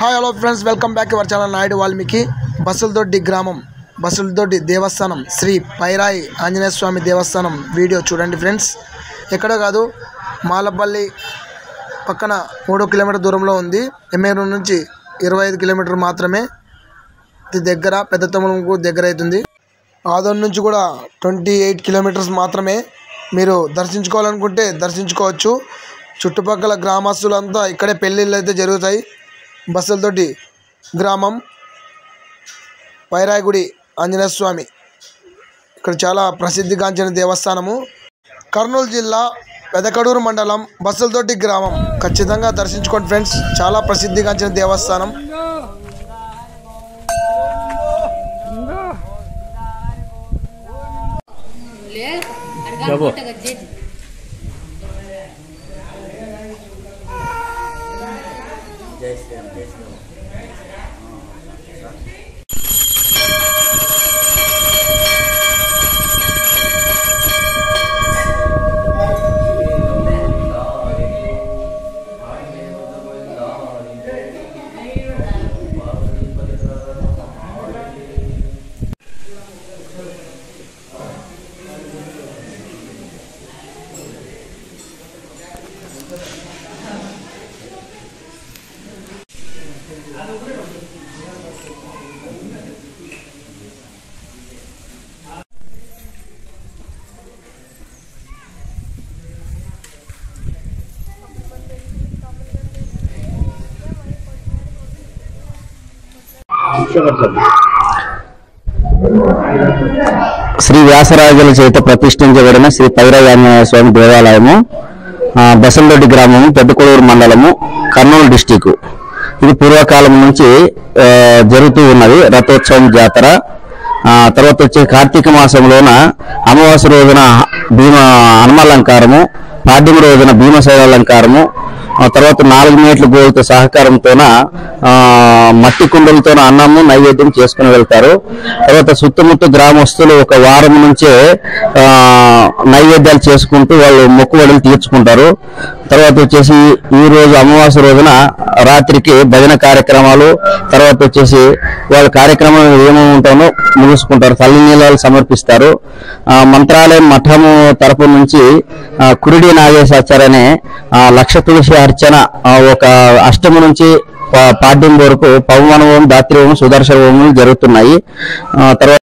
Hi hello friends, welcome back our channel Naidu Valmiki. Basaladoddi గ్రామం, బసలదొడ్డి దేవస్థానం, శ్రీ పైరాయి ఆంజనేయ స్వామి దేవస్థానం video చూడండి friends. ఎక్కడో కాదు, మాలపల్లి పక్కన 3 కిలోమీటర్ దూరంలో ఉంది. ఎమ్మెగనూరు నుంచి 25 కిలోమీటర్ మాత్రమే. ఇది దగ్గర, పెద్ద తమ్ములకు దగ్గర అవుతుంది. ఆదోన్ నుంచి కూడా 28 కిలోమీటర్స్ మాత్రమే. మీరు దర్శించుకోవాలనుకుంటే దర్శించుకోవచ్చు. చుట్టుపక్కల గ్రామస్తులంతా ఇక్కడే పెళ్ళిళ్ళు అయితే జరుగుతాయి. బసలదొడ్డి గ్రామం, పైరాయి గుడి ఆంజనేయ స్వామి ఇక్కడ చాలా ప్రసిద్ధిగాంచిన దేవస్థానము. కర్నూలు జిల్లా పెదకడూరు మండలం బసలదొడ్డి గ్రామం. ఖచ్చితంగా దర్శించుకోండి ఫ్రెండ్స్, చాలా ప్రసిద్ధిగాంచిన దేవస్థానం. శ్రీ వ్యాసరాజుల చేత ప్రతిష్ఠించబడిన శ్రీ పైరాయి ఆంజనేయ స్వామి దేవాలయము, బసలదొడ్డి గ్రామము, పెద్దకొడూరు మండలము, కర్నూలు డిస్టిక్. ఇది పూర్వకాలం నుంచి జరుగుతూ ఉన్నది. రథోత్సవం జాతర. తర్వాత వచ్చే కార్తీక మాసంలోన అమావాస్య రోజున హనుమాలంకారము, పాడ్యమి రోజున భీమశైల అలంకారము, తర్వాత 4 మీటర్ల గోవులతో సహకారంతోన మట్టి కుండలతో అన్నము నైవేద్యం చేసుకుని వెళ్తారు. తర్వాత చుట్టుముట్టు గ్రామస్తులు ఒక వారం నుంచే నైవేద్యాలు చేసుకుంటూ వాళ్ళు మొక్కుబడులు తీర్చుకుంటారు. తర్వాత వచ్చేసి ఈ రోజు అమావాస్య రోజున రాత్రికి భజన కార్యక్రమాలు, తర్వాత వచ్చేసి వాళ్ళ కార్యక్రమం ఏమేమి ఉంటానో ముగించుకుంటారు. తల్లి నీళ్ళు సమర్పిస్తారు. మంత్రాలయం మఠము తరపు నుంచి కురిడి నాగేశాచార్యనే లక్ష తులసి అర్చన ఒక అష్టమి నుంచి పాడ్యం వరకు పవమాన హోమం, దాత్రి హోమం, సుదర్శన హోమం జరుగుతున్నాయి. తర్వాత